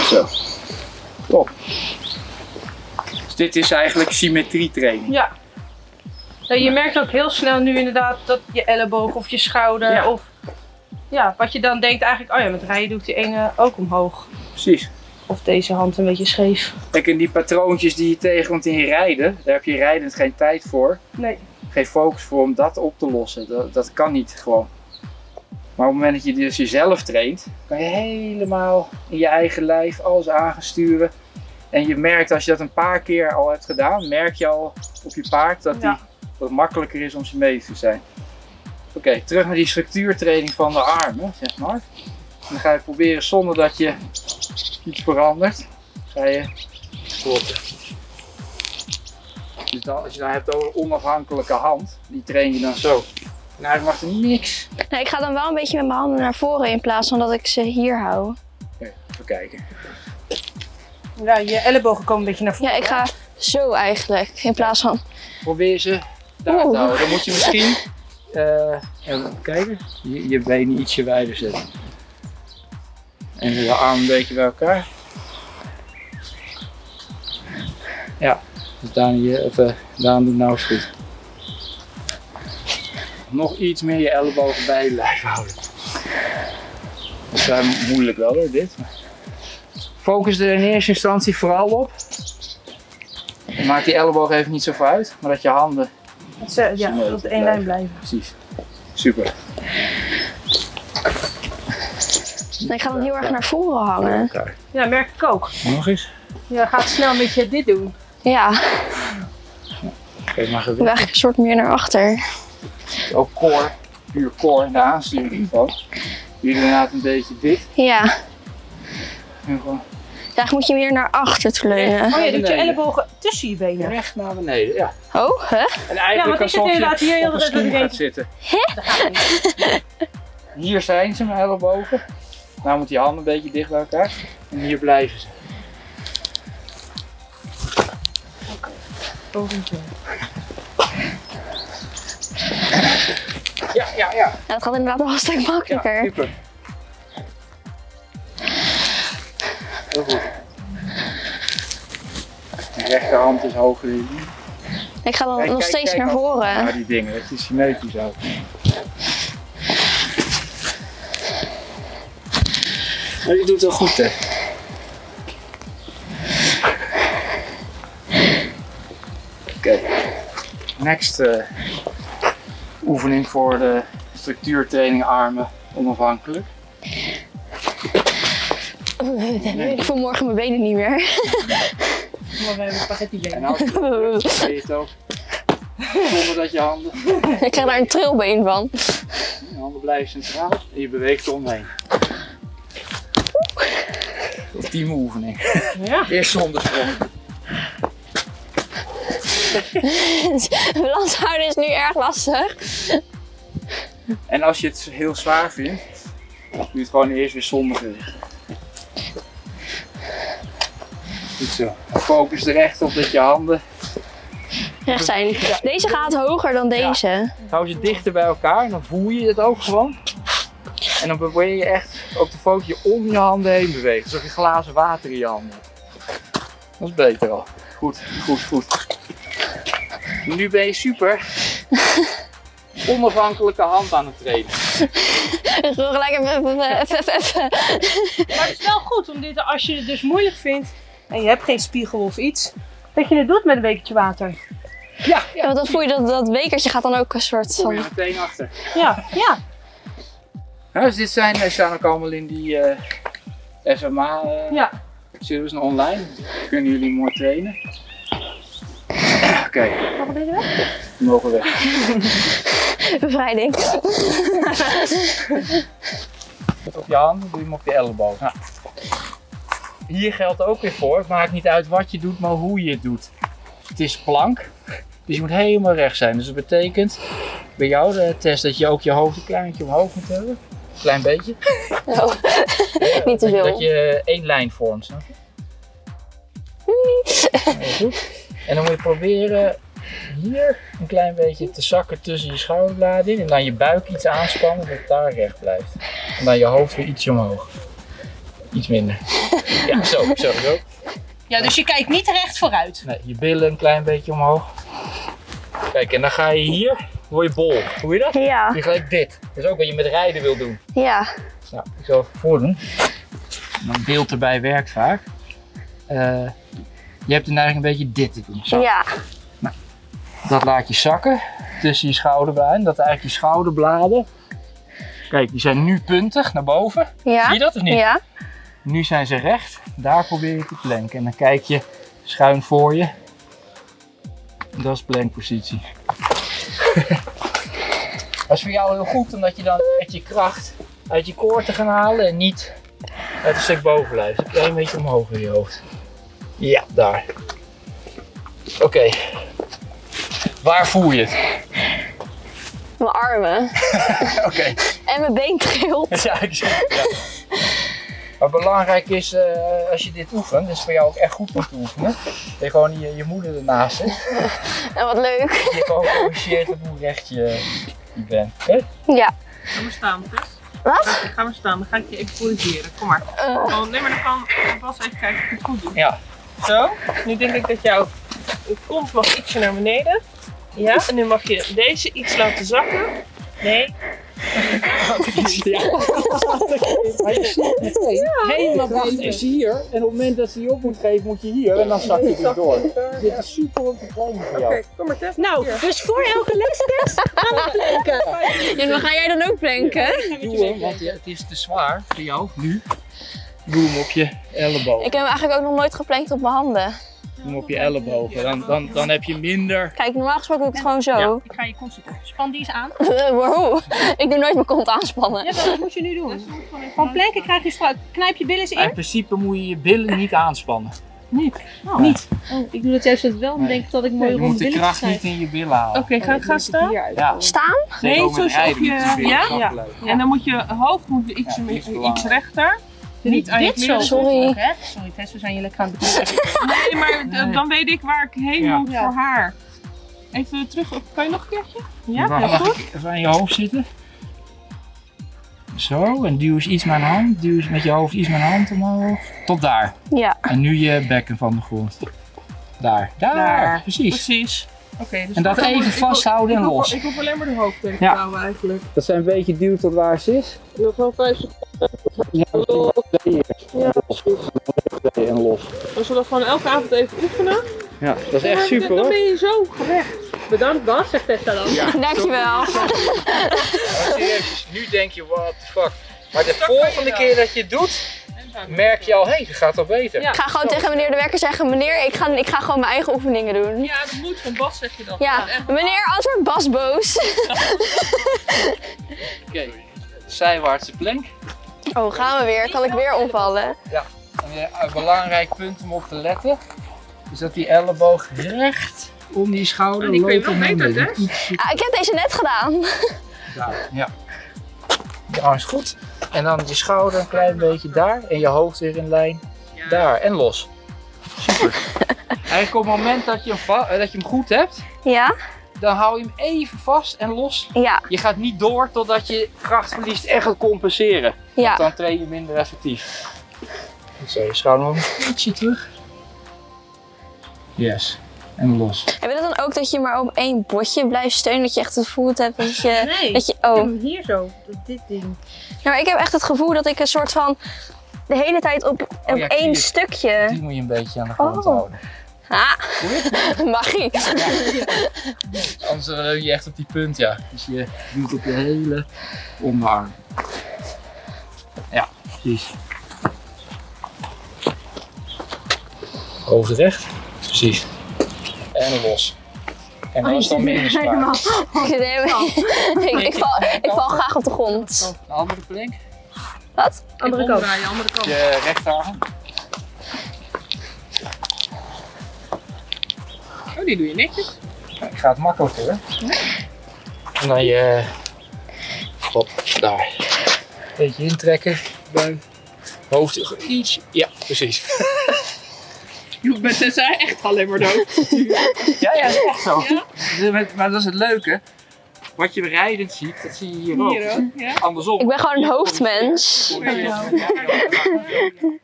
Zo. Top. Dus dit is eigenlijk symmetrietraining. Ja. Nou, je merkt ook heel snel nu inderdaad dat je elleboog of je schouder of ja, wat je dan denkt eigenlijk, oh ja, met rijden doe ik die ene ook omhoog. Precies. Of deze hand een beetje scheef. Kijk, en die patroontjes die je tegenkomt in je rijden, daar heb je rijdend geen tijd voor. Nee. Geen focus voor om dat op te lossen. Dat kan niet gewoon. Maar op het moment dat je dus jezelf traint, kan je helemaal in je eigen lijf alles aansturen. En je merkt als je dat een paar keer al hebt gedaan, merk je al op je paard dat het makkelijker is om symmetrisch te zijn. Oké, terug naar die structuurtraining van de armen, zeg maar. En dan ga je proberen zonder dat je iets verandert, ga je kloppen. Dus dan, als je dan hebt over een onafhankelijke hand, die train je dan zo. En eigenlijk mag er niks. Nee, ik ga dan wel een beetje met mijn handen naar voren in plaats van dat ik ze hier hou. Oké, even kijken. Ja, je ellebogen komen een beetje naar voren. Ja, ik ga zo eigenlijk in plaats van... Probeer ze daar te houden. Dan moet je misschien even kijken, je benen ietsje wijder zetten. En de armen een beetje bij elkaar. Ja, dus Daan doet nou eens goed. Nog iets meer je ellebogen bij je lijf houden. Dat is vrij moeilijk wel hoor, dit. Focus er in eerste instantie vooral op. Maak die ellebogen even niet zo uit, maar dat je handen op één lijn blijven. Precies. Super. Ik ga dan heel erg naar voren hangen. Ja, merk ik ook. Nog eens. Je gaat snel met je dit doen. Ja. Geef maar Ik gewicht. wil eigenlijk een soort meer naar achter. Ook core, puur core in de aansturing van. Hier inderdaad een beetje dit. Ja. En gewoon Ja, moet je meer naar achter te leunen. Oh, je doet je ellebogen tussen je benen. recht naar beneden, ja. Oh, hè? En eigenlijk want ik zit inderdaad hier heel op een de tijd stoel dat ik gaat zitten. Dat gaat niet. Hier zijn ze, mijn ellebogen. Nou moet die handen een beetje dicht bij elkaar. En hier blijven ze. Volgende. Ja. Ja, het gaat inderdaad wel een stuk Ja, makkelijker. super. Heel goed. De rechterhand is hoger in. Ik ga dan nog steeds naar voren. Naar die dingen, dat je symmetrisch houdt. Maar je doet het wel goed, hè? Oké. Next oefening voor de structuurtraining armen onafhankelijk. Ik voel morgen mijn benen niet meer. Maar we hebben spaghetti benen. En als je het ook. Zonder dat je handen. Ik krijg daar een trilbeen van. Je handen blijven centraal en je beweegt eromheen. Ultieme oefening. Ja. Eerst zonder sprong. Balans houden is nu erg lastig. En als je het heel zwaar vindt, doe je het gewoon eerst weer zonder gewicht. Goed zo. Focus er echt op dat je handen. Recht zijn. Deze gaat hoger dan deze. Hou ze dichter bij elkaar en dan voel je het ook gewoon. En dan probeer je echt ook de focus je om je handen heen bewegen. Alsof je glazen water in je handen hebt. Dat is beter al. Goed. Nu ben je super onafhankelijke hand aan het trainen. Ik wil gelijk even. Maar het is wel goed om dit, als je het dus moeilijk vindt en je hebt geen spiegel of iets, dat je het doet met een bekertje water. Ja. Want dan voel je dat bekertje gaat dan ook een soort Kom je van. meteen achter. Ja. Nou, dus dit staan ook allemaal in die FMA service online. Kunnen jullie mooi trainen. Oké. Mogen we deze weg? We mogen weg. Bevrijding. Op je handen, doe je hem op je elleboog. Nou. Hier geldt ook weer voor, het maakt niet uit wat je doet, maar hoe je het doet. Het is plank, dus je moet helemaal recht zijn. Dus dat betekent bij jou de test dat je ook je hoofd een klein beetje omhoog moet hebben. Een klein beetje. Oh. Niet te veel. Dat je één lijn vormt, snap je? Heel goed. En dan moet je proberen hier een klein beetje te zakken tussen je schouderbladen in. En dan je buik iets aanspannen dat het daar recht blijft. En dan je hoofd weer ietsje omhoog. Iets minder. Ja, zo. Ja, dus je kijkt niet recht vooruit. Nee, je billen een klein beetje omhoog. Kijk, en dan ga je hier, word je bol. Hoe je dat? Ja. Je gelijk dit. Dat is ook wat je met rijden wil doen. Ja. Nou, ik zal even voordoen. En dan beeld erbij werkt vaak. Je hebt dan eigenlijk een beetje dit te doen. Zo. Ja. Dat laat je zakken tussen je schouderbladen. Dat eigenlijk je schouderbladen. Kijk, die zijn nu puntig naar boven. Ja. Zie je dat of niet? Ja. Nu zijn ze recht. Daar probeer je te planken. En dan kijk je schuin voor je. Dat is plankpositie. Dat is voor jou heel goed, omdat je dan echt je kracht uit je koord gaan halen en niet uit een stuk bovenlijf. Dus een klein beetje omhoog in je hoofd. Ja, daar. Oké. Waar voel je het? Mijn armen. Oké. En mijn been trilt. Ja, ik zie het. Ja. Wat belangrijk is, als je dit oefent, is voor jou ook echt goed om te oefenen. Dat je gewoon je moeder ernaast zit. En wat leuk. Je gewoon corrigeert op hoe recht je bent. Oké? Ja. Ga maar staan, Tess. Wat? Ga maar staan, dan ga ik je even corrigeren. Kom maar. Nee, maar dan kan Bas even kijken of ik het goed doe. Ja. Zo. Nu denk ik dat jouw kont mag ietsje naar beneden. Ja, en nu mag je deze iets laten zakken. Nee. Ja. Maar je ziet meteen, helemaal kracht is hier. En op het moment dat ze die op moet geven, moet je hier. En dan zak je weer door. Dit is super om te trainen voor jou. Oké, kom maar Tess. Nou, dus voor elke lestest gaan we planken. Ja, maar ga jij dan ook planken? Doe hem, want het is te zwaar voor jou nu. Doe hem op je elleboog. Ik heb hem eigenlijk ook nog nooit geplankt op mijn handen. Doe hem op je ellebogen. Dan heb je minder. Kijk, normaal gesproken doe ik het gewoon zo. Ja. Ik ga je kont zitten. Span die eens aan. Wow. Ik doe nooit mijn kont aanspannen. Ja, dat moet je nu doen. Van planken krijg je strak. Knijp je billen eens In in. principe moet je je billen niet aanspannen. Niet. Oh. Niet. Oh, ik doe dat juist wel. Dan denk ik dat ik mooi Je rond moet de billetjes kracht niet krijg. in je billen halen. Oké, ga staan. Ja. Staan? Nee, Zeker ook zo met op rijden je. moet je billen Ja? vlak Ja. blijven. En dan moet je hoofd iets, Ja, iets iets rechter. Niet aan je kleren. Sorry. Sorry Tess, we zijn je lekker aan het bedoelen. Nee, maar dan weet ik waar ik heen Ja. moet voor haar. Even terug, kan je nog een keertje? Ja, Dan heel mag goed. ik even aan je hoofd zitten. Zo, en duw eens iets mijn hand. Duw eens met je hoofd iets mijn hand omhoog. Tot daar. Ja. En nu je bekken van de grond. Daar. Precies. Precies. Oké, dus En dat ik even hoef- vasthouden en ik hoef- los. Ik hoef alleen maar de hoofd tegen te Ja. houden eigenlijk. Dat zijn een beetje duw tot waar ze is. Nog wel 5 seconden. Ja, Ja, en los. als we dat gewoon elke avond even oefenen. Ja, dat is echt super Dan hoor. ben je zo gerecht. Bedankt Bas, zegt Tessa dan. Ja. Dankjewel. Maar serieus, nu denk je, what the fuck. Maar de volgende keer dat je het doet, merk je al, hé, het gaat al beter. Ja. Ik ga gewoon tegen meneer de Werker zeggen, meneer, ik ga gewoon mijn eigen oefeningen doen. Ja, dat moet van Bas, zeg je dan. Ja, meneer, anders wordt Bas boos. Oké, zijwaartse plank. Oh, gaan we weer? Kan ik weer omvallen? Ja, en een belangrijk punt om op te letten, is dat die elleboog recht om die schouder Die kun je loopt wel naar beter, beneden. Ah, ik heb deze net gedaan. Daar, ja. Je arm is goed. En dan je schouder een klein beetje daar en je hoofd weer in lijn. Daar en los. Super. Eigenlijk op het moment dat je hem goed hebt, Ja? dan hou je hem even vast en los. Ja. Je gaat niet door totdat je kracht verliest en gaat compenseren. Ja. Dan train je minder effectief. Zo, je schouder nog een ietsje terug. Yes. En los. Heb je dat dan ook dat je maar op één botje blijft steunen? Dat je echt het gevoel hebt dat je... Nee, Dat je ik heb oh. hem hier zo, dit ding. Ja, maar ik heb echt het gevoel dat ik een soort van de hele tijd op ja, één zie je. stukje... Die moet je een beetje aan de grond Oh. houden. Ah, magie. Anders leun je echt op die punt, ja. Dus je duwt op je hele onderarm. Ja, precies. Hoofd recht. Precies. En los. En dan is het dan minder zwaar. Ik val graag op de grond. De andere plank. Wat? Andere kant. Andere kant. Je rechterarm. Oh, die doe je netjes. Ik ga het makkelijker, hè. En dan je... Hop, daar. Beetje intrekken. Buik. Hoofd iets. Ja, precies. Je bent Tessa echt alleen maar dood. Ja, dat is echt zo. Ja? Maar dat is het leuke. Wat je rijdend ziet, dat zie je hier ook. Hier ook, ja. Andersom. Ik ben gewoon een hoofdmens. Ja.